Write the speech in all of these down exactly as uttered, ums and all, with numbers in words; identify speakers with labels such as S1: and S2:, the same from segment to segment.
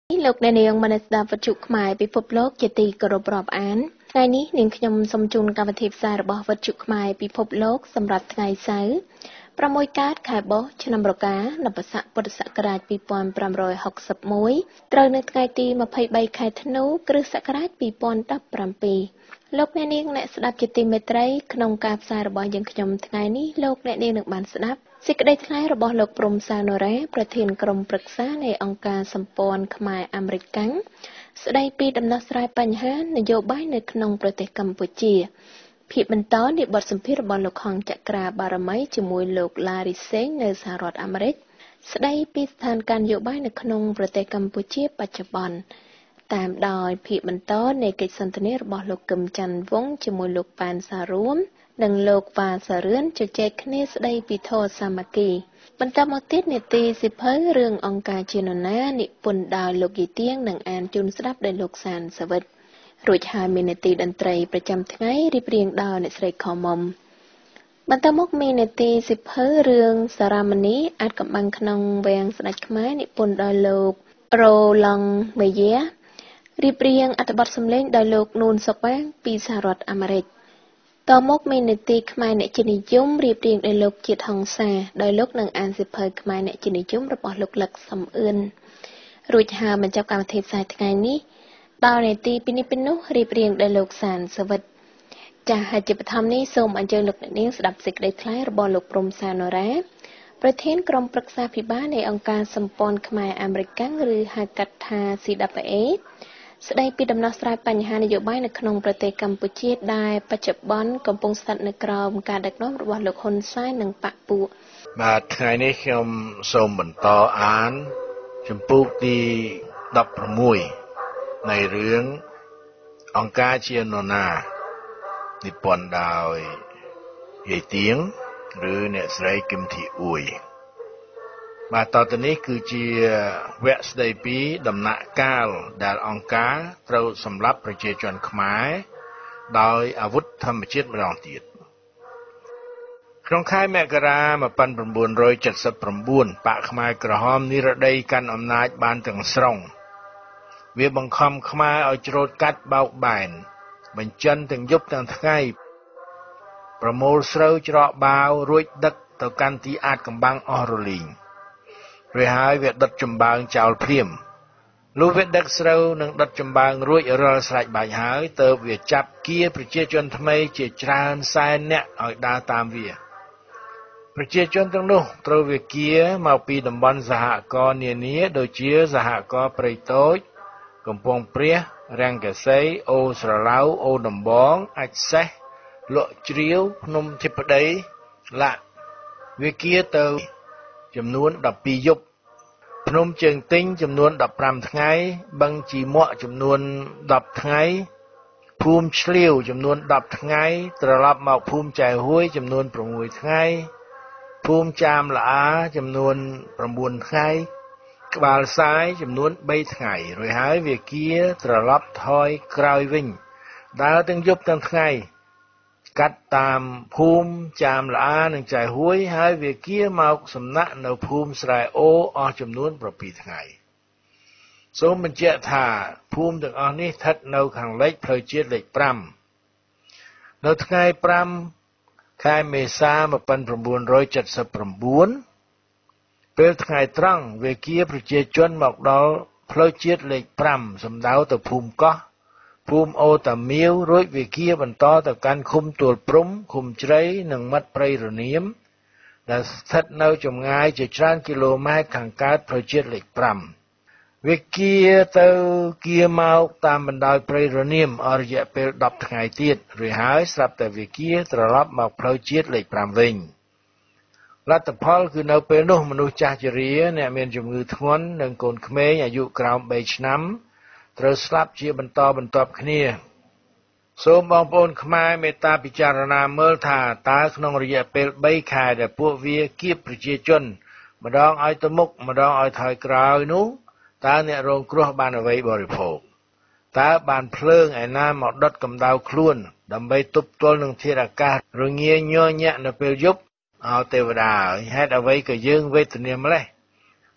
S1: លោកអ្នកនាងមនស្ដាប់វិទ្យុខ្មែរពិភពលោកជាទីគោរពរាប់អានថ្ងៃនេះនាងខ្ញុំសូមជូនកម្មវិធីផ្សាយរបស់វិទ្យុខ្មែរពិភពលោកសម្រាប់ថ្ងៃសៅរ៍ប្រាំមួយកើតខែបុស្សឆ្នាំរកានបស័កពុទ្ធសករាជពីរពាន់ប្រាំរយហុកសិបមួយត្រូវនៅថ្ងៃទីម្ភៃបីខែធ្នូគ្រិស្តសករាជពីរពាន់ដប់ប្រាំពីរលោកអ្នកនាងអ្នកស្ដាប់ជាទីមេត្រីក្នុងការផ្សាយរបស់យើងខ្ញុំថ្ងៃនេះលោកអ្នកនាងនឹងបានស្ដាប់សេចក្តីថ្លែងរបស់លោកព្រំសាណូរ៉ាប្រធានក្រុមប្រឹក្សានៃអង្គការសម្ព័ន្ធខ្មែរអាមេរិកកាំងស្ដីពីដំណោះស្រាយបញ្ហានយោបាយនៅក្នុងប្រទេសកម្ពុជាភាគបន្តនៃបទសម្ភាសន៍របស់លោកហងចក្រាបារមីជាមួយលោក Larry Singh នៅសហរដ្ឋអាមេរិកស្ដីពីស្ថានភាពនយោបាយនៅក្នុងប្រទេសកម្ពុជាបច្ចុប្បន្នតាមដោយភាគបន្តនៃកិច្ចសន្ទនារបស់លោកកឹមច័ន្ទវង្សជាមួយលោកប៉ែនសារួមនិងលោកវ៉ាសារឿនជជែកគ្នាស្ដីពីធម៌សាមគ្គីបន្តមកទៀតនេតិសិភៅរឿងអង្គការជានរណានិពន្ធដោយលោកយីទៀងនិងអានជូនស្ដាប់ដោយលោកសានសវិតរួចហើយមាននេតិតន្ត្រីប្រចាំថ្ងៃរៀបរៀងដោយអ្នកស្រីខមុំបន្តមកមាននេតិសិភៅរឿងសារមនីអាចកំបាំងក្នុងវាំងស្ដេចខ្មែរនិពន្ធដោយលោករ៉ូឡង់មេយ៉ារៀបរៀងអត្ថបទសម្លេងដោយលោកនូនសុកវ៉ាងពីសហរដ្ឋអាមេរិកតមកមាននេតិខ្មែរអ្នកជានិយមរៀបរៀងដោយលោកជាតិហង្សាដោយលោកនឹងអានសិភៅខ្មែរអ្នកជានិយមរបស់លោកលឹកសំអឿនរួចហើយបញ្ចប់កម្មវិធីផ្សាយថ្ងៃនេះដោយនេតិពីនេះពីនោះរៀបរៀងដោយលោកសានសវិតចាស់ហើយជាបឋមនេះសូមអញ្ជើញលោកអ្នកនាងស្ដាប់សេចក្តីថ្លែងរបស់លោកព្រំសាណូរ៉ាប្រធានក្រុមប្រឹក្សាភិបាលនៃអង្គការសម្ព័ន្ធខ្មែរអាមេរិកកាំងឬហៅកាត់ថា C W Aស្ដីពីដំណោះស្រាយបញ្ហានយោបាយនៅក្នុងប្រទេសកម្ពុជាដែលបច្ចុប្បន្នកំពុងស្ថិតនៅក្រោមការដឹកនាំរបស់លោកហ៊ុនសែននិងបកពួក
S2: បាទថ្ងៃនេះខ្ញុំសូមបន្តអានជំពូកទីដប់ប្រាំមួយនៃរឿងអង្គការជានរណានិពន្ធដោយយាយទៀងឬអ្នកស្រីគឹមធីអ៊ួយបាទតទៅនេះគឺជាវគ្គស្ដីពីដំណាក់កាលដែលអង្គការត្រូវសម្លាប់ប្រជាជនខ្មែរដោយអាវុធធម្មជាតិម្ដងទៀតក្នុងខែមករា១៩៧៩បកខ្មែរក្រហមនិរដីកាន់អំណាចបានទាំងស្រុងវាបង្ខំខ្មែរឲ្យច្រូតកាត់បោកបែនបញ្ចិនទាំងយប់ទាំងថ្ងៃប្រមូលស្រូវច្រកបាវរួចដឹកទៅកាន់ទីអាតកំបាំងអស់រលីងរួចហើយវាដុតចម្បាំងចោលភ្លាមលុះវាដឹកស្រូវនិងដុតចម្បាំងរួចរាល់ស្រេចបាច់ហើយទើបវាចាប់គៀប្រជាជនថ្មីជាច្រើនសែននាក់ឲ្យដើរតាមវាប្រជាជនទាំងនោះត្រូវវាគៀមកពីតំបន់សហករណ៍នានាដូចជាសហករណ៍ព្រៃតូចកំពង់ព្រះរាំងកសីអូស្រឡៅអូដំបងអាចសេះលក់ជ្រាវភ្នំធិបតីឡាក់វាគៀទៅចំនួនដប់ពីរយប់ភ្នំជើងទិញចំនួនដប់ប្រាំថ្ងៃបឹងជីមួកចំនួនដប់ថ្ងៃភូមិឆ្លៀវចំនួនដប់ថ្ងៃត្រឡប់មកភូមិចែហួយចំនួនប្រាំមួយថ្ងៃភូមិចាមល្អាចំនួនប្រាំបួនថ្ងៃក្បាលសាយចំនួនបីថ្ងៃរួចហើយវាគៀត្រឡប់ថយក្រោយវិញដើរទាំងយប់ទាំងថ្ងៃកាត់តាមភូមិចាមល្អានិងចែហួយហើយវាគៀមកសំណាក់នៅភូមិស្រែអូអស់ចំនួនប្រាំពីរថ្ងៃសូមបញ្ជាក់ថាភូមិទាំងអស់នេះស្ថិតនៅខាងលិចផ្លូវជាតិលេខប្រាំនៅថ្ងៃប្រាំខែមេសា១៩៧៩ពេលថ្ងៃត្រង់វាគៀប្រជាជនមកដល់ផ្លូវជាតិលេខប្រាំសំដៅទៅភូមិកោះភូមិអូតាមៀវរួចវាគៀបន្តទៅកាន់ឃុំទួលព្រំឃុំជ្រៃនិងមាត់ព្រៃរនាមដែលស្ថិតនៅចម្ងាយជាច្រើនគីឡូម៉ែត្រខាងកើតផ្លូវជាតិលេខប្រាំវាគៀទៅគៀមកតាមបណ្ដោយព្រៃរនាមអស់រយៈពេលដប់ថ្ងៃទៀតរួចហើយស្រាប់តែវាគៀត្រឡប់មកផ្លូវជាតិលេខប្រាំវិញលទ្ធផលគឺនៅពេលនោះមនុស្សចាស់ជរាអ្នកមានជំងឺធ្ងន់និងកូនក្មេងអាយុក្រោមបីឆ្នាំត្រូវស្លាប់ជាបន្តបន្ទាប់គ្នាសូមបងប្អូនខ្មែរមេត្តាពិចារណាមើលថាតើក្នុងរយៈពេលបីខែដែលពួកវាគៀបប្រជាជនម្ដងឲ្យទៅមុខម្ដងឲ្យថយក្រោយនោះតើអ្នករងគ្រោះបានអ្វីបរិភោគតើបានភ្លើងឯណាមកដុតកម្ដៅខ្លួនដើម្បីទប់ទល់នឹងធាតុអាកាសរងាញ័រញាក់នៅពេលយប់អោទេវតាហេតុអ្វីក៏យើងវេទនាម្លេះ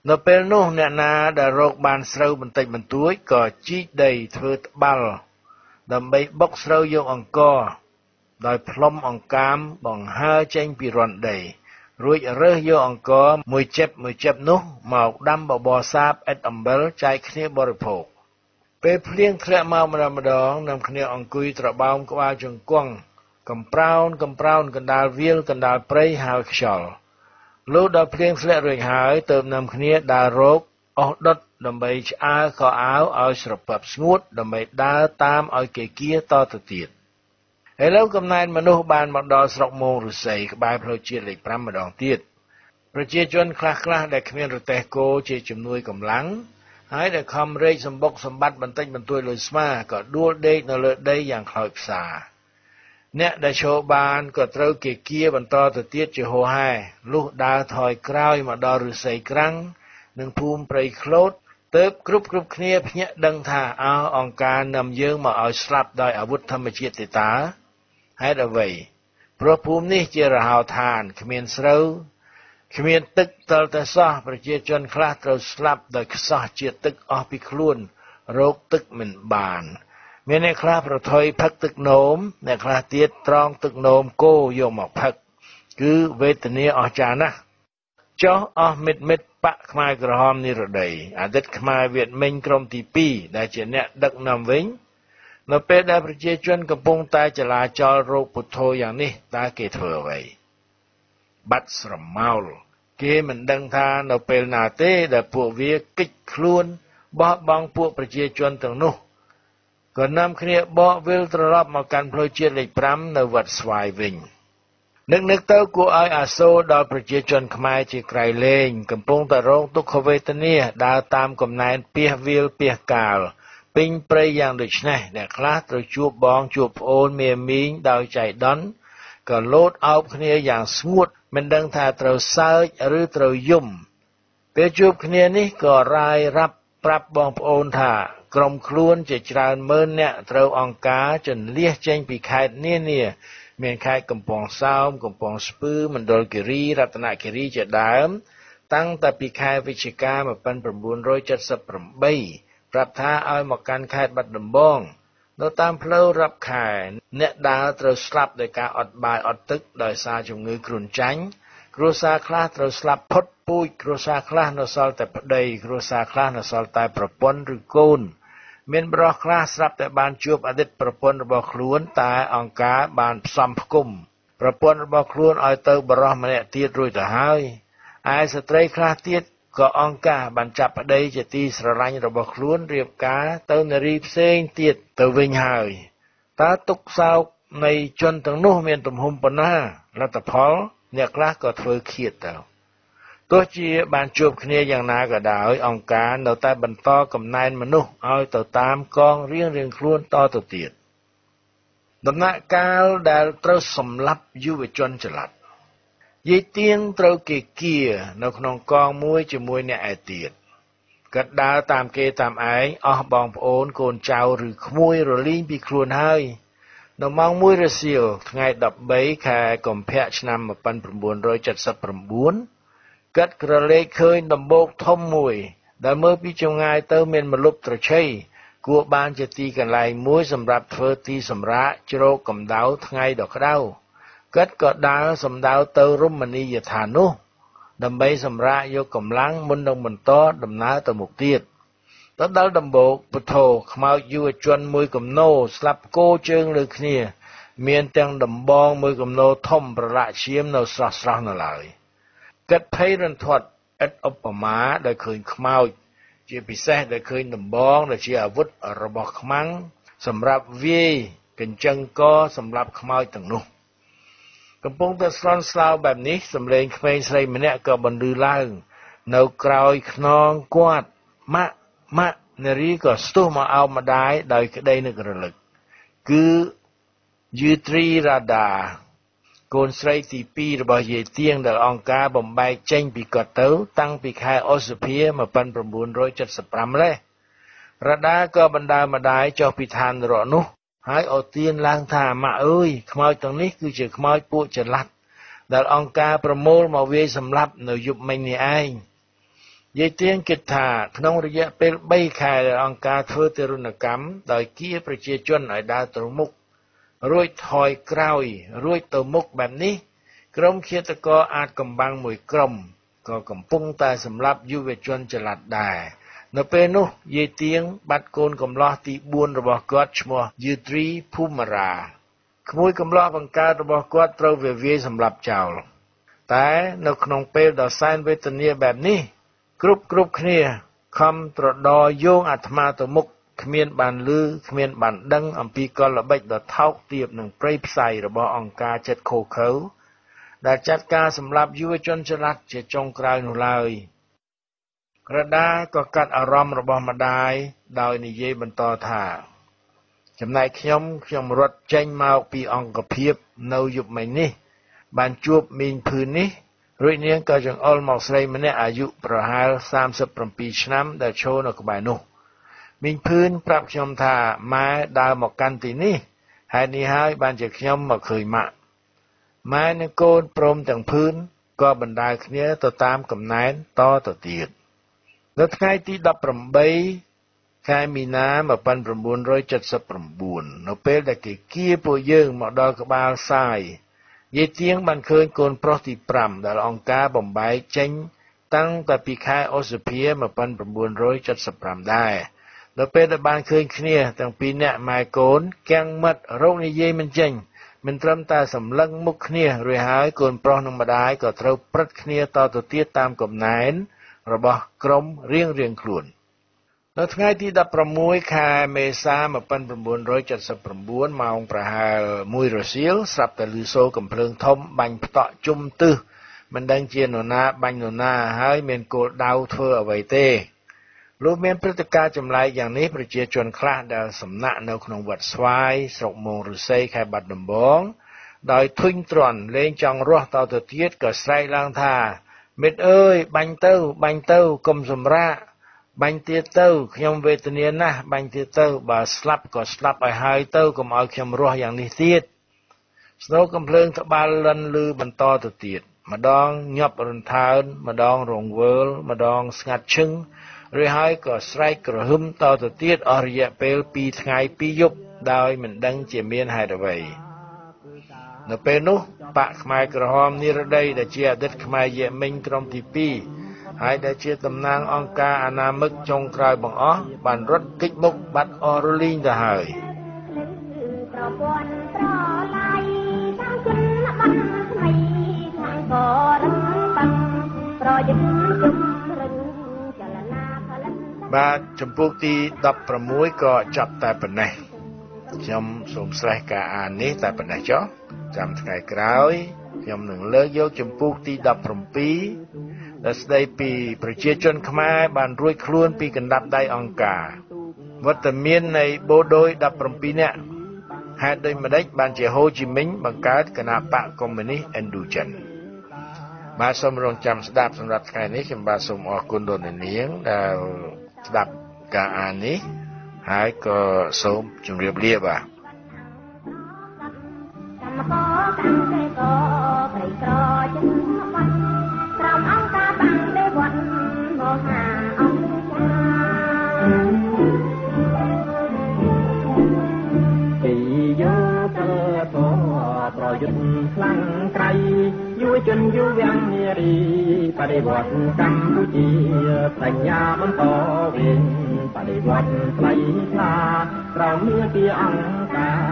S2: នៅពេលនោះអ្នកណាដែលរកបានស្រូវបន្តិចបន្តួចក៏ជីកដីធ្វើត្បាល់ដើម្បីបុកស្រូវយកអង្ករដោយផ្លុំអង្កាមបង្ហើរចេញពីរន្ធដីរួចរើសយកអង្ករមួយចិបមួយចិបនោះមកដាំបបរសាបឥតអំបិលចែកគ្នាបរិភោគពេលភ្លៀងធ្លាក់មកម្ដងម្ដងនាំគ្នាអង្គុយត្របោមក្បាលជង្គង់កំប្រោនកំប្រោនកណ្ដាលវាលកណ្ដាលព្រៃហើយខ្យល់លុះដល់ភ្លៀងធ្លាក់រួចហើយទើបនាំគ្នាដើររកអុសដុតដើម្បីឆ្អើរខោអាវឲ្យស្រពប់ស្ងួតដើម្បីដើរតាមឲ្យគេគៀតទៅទៀតឥឡូវកំណែនមនុស្សបានមកដល់ស្រុកមោងឫស្សីក្បែរផ្លូវជាតិលេខប្រាំម្ដងទៀតប្រជាជនខ្លះខ្លះដែលគ្មានរទេះគោជាជំនួយកម្លាំងហើយដែលខំរែកសម្បុកសម្បត្តិបន្តិចបន្តួចលុយស្មាក៏ដួលដេកនៅលើដីយ៉ាងខ្លោចផ្សាអ្នកដែលឈរបានក៏ត្រូវគេគៀបន្តទៅទៀតជាហូរហែលុះដើរថយក្រោយមកដល់ឫស្សីក្រាំងនិងភូមិព្រៃឃ្លោតទើបគ្រប់គ្រប់គ្នាភ្ញាក់ដឹងថាអោអង្គការនាំយើងមកឲ្យស្លាប់ដោយអាវុធធម្មជាតិទេតាហេតុអ្វីព្រោះភូមិនេះជារហោឋានគ្មានស្រូវគ្មានទឹកតលតែសោះប្រជាជនខ្លះត្រូវស្លាប់ដោយខ្សោះជាតិទឹកអស់ពីខ្លួនរោគទឹកមិនបានមានអ្នកខ្លះប្រថុយផឹកទឹកនោមអ្នកខ្លះទៀតត្រង់ទឹកនោមគោយកមកផឹកគឺវេទនាអស្ចារ្យណាស់ចុះអស់មិត្តមិត្តបកខ្មែរក្រហមនិរដីអតីតខ្មែរវៀតមិញក្រុមទីពីរដែលជាអ្នកដឹកនាំវិញនៅពេលដែលប្រជាជនកំពុងតែចលាចលរោគពុទ្ធោយ៉ាងនេះតើគេធ្វើអ្វីបាត់ស្រមោលគេមិនដឹងថានៅពេលណាទេដែលពួកវាកិច្ចខ្លួនបោះបង់ពួកប្រជាជនទាំងនោះក៏នាំគ្នាបកវិលត្រឡប់មកកាន់ផ្លូវជាតិលេខប្រាំនៅវត្តស្វាយវិញនឹកនឹកទៅគួរឲ្យអាសូរដល់ប្រជាជនខ្មែរជាក្រៃលែងកំពុងតែរងទុក្ខវេទនាដើរតាមកំណែនពាសវាលពាសកាលពេញព្រៃយ៉ាងដូចនេះអ្នកខ្លះត្រូវជួបបងជួបប្អូនមាមីងដោយចៃដន្យក៏លោតអោបគ្នាយ៉ាងស្ងួតមិនដឹងថាត្រូវសើចឬត្រូវយំពេលជួបគ្នានេះក៏រាយរាប់ប្រាប់បងប្អូនថាក្រុមខ្លួនជាច្រើនម៉ឺនអ្នកត្រូវអង្គការចន្លៀសចេញពីខេត្តនានាមានខេត្តកំពង់សោមកំពង់ស្ពឺមណ្ឌលគិរីរតនគិរីជាដើមតាំងតែពីខែវិច្ឆិកា១៩៧៨ប្រាប់ថាឲ្យមកកាន់ខេត្តបាត់ដំបងនៅតាមផ្លូវរាប់ខែអ្នកដើរត្រូវស្លាប់ដោយការអត់បាយអត់ទឹកដោយសារជំងឺគ្រុនចាញ់គ្រួសារខ្លះត្រូវស្លាប់ផុតពូជគ្រួសារខ្លះនៅសល់តែប្តីគ្រួសារខ្លះនៅសល់តែប្រពន្ធឬកូនមានបរិះខ្លះស្រាប់តែបានជួបអតីតប្រពន្ធរបស់ខ្លួនតែអង្គការបានផ្សំផ្គុំប្រពន្ធរបស់ខ្លួនឲ្យទៅបរិះម្នាក់ទៀតរួចទៅហើយឯស្ត្រីខ្លះទៀតក៏អង្គការបានចាប់ប្តីជាទីស្រឡាញ់របស់ខ្លួនរៀបការទៅនារីផ្សេងទៀតទៅវិញហើយតើទុក្ខសោកនៃជនទាំងនោះមានទំហំប៉ុណ្ណាលទ្ធផលអ្នកខ្លះក៏ធ្វើឃាតទៅទោះជាបានជួបគ្នាយ៉ាងណាក៏ដោយអង្គការនៅតែបន្តកំណែនមនុស្សឲ្យទៅតាមកងរៀងរៀងខ្លួនតទៅទៀតដំណាក់កាលដែលត្រូវសម្លាប់យុវជនចល័តយាយទៀងត្រូវគេគៀនៅក្នុងកងមួយជាមួយអ្នកឯទៀតគាត់ដើរតាមគេតាមឯងអស់បងប្អូនកូនចៅឬក្មួយរលីងពីខ្លួនហើយនៅម៉ោងមួយរសៀលថ្ងៃដប់បីខែកុម្ភៈឆ្នាំ១៩៧៩គាត់ក្រឡេកឃើញដំបូកធំមួយដែលមើលពីចម្ងាយទៅមានម្លប់ត្រឆៃគួរបានជាទីកន្លែងមួយសម្រាប់ធ្វើទីសម្រាកជ្រកកម្ដៅថ្ងៃដ៏ក្ដៅគាត់ក៏ដើរសំដៅទៅរមណីយដ្ឋាននោះដើម្បីសម្រាកយកកម្លាំងមុននឹងបន្តដំណើរទៅមុខទៀតទៅដល់ដំបូកពុទ្ធោខ្មោចយុវជនមួយគំនោស្លាប់គោជើងលើគ្នាមានទាំងដំបងមួយគំនោធំប្រឡាក់ឈាមនៅស្រស់ស្រស់នៅឡើយគាត់ភ័យរន្ធត់ឥតឧបមាដែលឃើញខ្មោចជាពិសេសដែលឃើញដំបងដែលជាអាវុធរបស់ខ្មាំងសម្រាប់វាយកញ្ចឹងកសម្រាប់ខ្មោចទាំងនោះកំពុងតែស្លន់ស្លោបែបនេះសម្លេងក្មេងស្រីម្នាក់ក៏បន្លឺឡើងនៅក្រោយខ្នងគាត់ម៉ាក់ម៉ាក់នារីក៏ស្ទុះមកអោបម្ដាយដោយក្តីនឹករលឹកគឺយឺត្រីរ៉ាដាកូនស្រីទីពីររបស់យាយទៀងដែលអង្គការបំបែកចេញពីគាត់ទៅតាំងពីខែឧសភា១៩៧៥ម្លេះរ៉ាដាក៏បណ្ដាម្ដាយចុះពីឋាននរកនោះហើយអូទានឡើងថាម៉ាក់អើយខ្មោចទាំងនេះគឺជាខ្មោចពួកចល័តដែលអង្គការប្រមូលមកវាយសម្លាប់នៅយប់មិញនេះឯងយាយទៀងគិតថាក្នុងរយៈពេលបីខែដែលអង្គការធ្វើទារុណកម្មដោយគៀប្រជាជនឲ្យដើរទៅមុខរួចថយក្រោយរួចទៅមុខបែបនេះក្រុមឃាតករអាចកំបាំងមួយក្រុមក៏កំពុងតែសម្លាប់យុវជនចល័តដែរនៅពេលនោះយាយទៀងបាត់កូនកំលោះទីបួនរបស់គាត់ឈ្មោះយឺត្រីភូមារាក្មួយកំលោះបង្កើតរបស់គាត់ត្រូវវាវាយសម្លាប់ចោលតែនៅក្នុងពេលដ៏សែនវេទនាបែបនេះគ្រប់គ្រប់គ្នាខំត្រដរយោងអាត្មាទៅមុខគ្មានបានលឺគ្មានបានដឹងអំពីកលល្បិចដ៏ថោកទាបនិងព្រៃផ្សៃរបស់អង្គការចិត្តខូខើដែលចាត់ការសម្លាប់យុវជនចល័តជាចុងក្រោយនោះឡើយក្រដាក៏កាត់អារម្មណ៍របស់ម្ដាយដោយនិយាយបន្តថាចំណែកខ្ញុំខ្ញុំរត់ចេញមកពីអង្គភាពនៅយប់មិញនេះបានជួបមីងភឿននេះរួចនាងក៏ចង្អុលមកស្រីម្នាក់អាយុប្រហែលសាមសិបប្រាំពីរឆ្នាំដែលឈរនៅក្បែរនោះមីងភឿនប្រាប់ខ្ញុំថាម៉ែដើរមកកាន់ទីនេះហេតុនេះហើយបានជាខ្ញុំមកឃើញម៉ាក់ម៉ែនិងកូនព្រមទាំងភឿនក៏បណ្ដាលគ្នាទៅតាមកំណែនតទៅទៀតនៅថ្ងៃទីដប់ប្រាំបីខែមីនាmột nghìn chín trăm七mươi chínនៅពេលដែលគេគៀពួកយើងមកដល់ក្បាលសាយយាយទៀងបានឃើញកូនប្រុសទីប្រាំដែលអង្គការបំបែកចេញតាំងតែពីខែឧសភាmột nghìn chín trăm bảy mươi lămដែរនៅពេលដែលបានឃើញគ្នាទាំងពីរនាក់ម៉ែកូនគាំងមិត្តរោគនិយាយមិនចេញមិនត្រឹមតែសម្លឹងមុខគ្នារួចហើយកូនប្រុសនិងម្ដាយក៏ត្រូវព្រឹត្តគ្នាតទៅទៀតតាមកំណែនរបស់ក្រុមរៀងរៀងខ្លួននៅថ្ងៃទីដប់ប្រាំមួយខែមេសាmột nghìn chín trăm bảy mươi chínម៉ោងប្រហែលមួយរសៀលស្រាប់តែលឺសូរកំភ្លើងធំបាញ់ផ្តក់ជុំទិសមិនដឹងជានរណាបាញ់នរណាហើយមានគោលដៅធ្វើអ្វីទេលុះមានព្រឹត្តិការណ៍ចម្លែកយ៉ាងនេះប្រជាជនខ្លះដែលសំណាក់នៅក្នុងវត្តស្វាយស្រុកមោងឫស្សីខេត្តបាត់ដំបងដោយធុញទ្រាន់លែងចង់រស់តទៅទៀតក៏ស្រែកឡើងថាមិត្តអើយបាញ់ទៅបាញ់ទៅកុំសម្រាកបាញ់ទៀតទៅខ្ញុំវេទនាណាស់បាញ់ទៀតទៅបើស្លាប់ក៏ស្លាប់ឲ្យហើយទៅកុំឲ្យខ្ញុំរស់យ៉ាងនេះទៀតស្នូរកំភ្លើងត្បាល់លិនលឺបន្តទៅទៀតម្ដងញាប់រន្ថើនម្ដងរង្វើលម្ដងស្ងាត់ឈឹងរួចហើយក៏ស្រែកក្រហឹមតទៅទៀតអស់រយៈពេលពីរថ្ងៃពីរយប់ដោយមិនដឹងជាមានហេតុអ្វីនៅពេលនោះបកខ្មែរក្រហមនិរដីដែលជាអតីតខ្មែរយេមិញក្រុមទីពីរហើយដែលជាតំណាងអង្គការអនាមិកចុងក្រោយបង្អស់បានរត់គេចមុខបាត់អស់រលីងទៅហើយប្រពន្ធប្រឡៃតាមជនបាត់ថ្មីខាងក៏រឹងតាំងប្រយុទ្ធជំរឹងចលនាផលិតបាទចម្ពោះទីដប់ប្រាំមួយក៏ចាប់តែប៉ុណ្ណេះខ្ញុំសូមស្រេះការអាននេះតែប៉ុណ្ណេះចុះចាំថ្ងៃក្រោយខ្ញុំនឹងលើកយកចម្ពោះទីដប់ប្រាំពីរដែលស្ដីពីប្រជាជនខ្មែរបានរួចខ្លួនពីកណ្ដាប់ដៃអង្គការវត្តមាននៃបូដូយដប់ប្រាំពីរនាក់ហេតុដូចម្ដេចបានជាហូជីមិញបង្កើតគណបក្សកុម្មុយនីសឥណ្ឌូចិនបាទសូមរងចាំស្ដាប់សម្រាប់ថ្ងៃនេះខ្ញុំបាទសូមអរគុណដល់អ្នកនាងដែលស្ដាប់ការអាននេះហើយក៏សូមជម្រាបលាបាទកម្មករកម្មសេកប្រិក្រចិនបាត់ក្រោមអង្គការបាំងទេវត្តមហាអង្គពីយោទៅធម៌ប្រយុទ្ធខ្លាំងក្រៃយុវជនយុវវាំងនារីបដិវត្តកម្ពុជាបញ្ញាបន្តវិញបដិវត្តថ្លៃថ្លាក្រោមនាទីអង្គការ